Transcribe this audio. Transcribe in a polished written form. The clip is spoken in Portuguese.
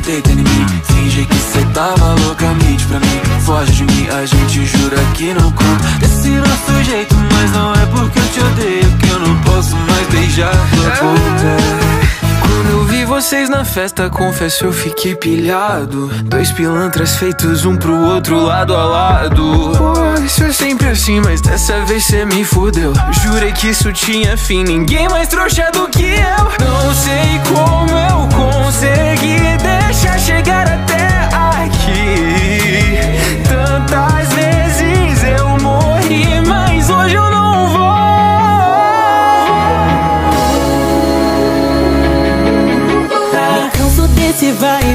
deita em mim. Finge que cê tava louca, mente pra mim. Foge de mim, a gente jura que não conta desse nosso jeito, mas não é porque eu te odeio que eu não posso mais beijar tua boca. Quando eu vi vocês na festa, confesso eu fiquei pilhado. Dois pilantras feitos um pro outro, lado a lado. Pô, isso é sempre assim, mas dessa vez cê me fudeu. Jurei que isso tinha fim, ninguém mais trouxa do que eu. Não sei como eu consegui deixar chegar até aqui. Tantas vezes eu morri, mas hoje eu não vou. Canso desse vai e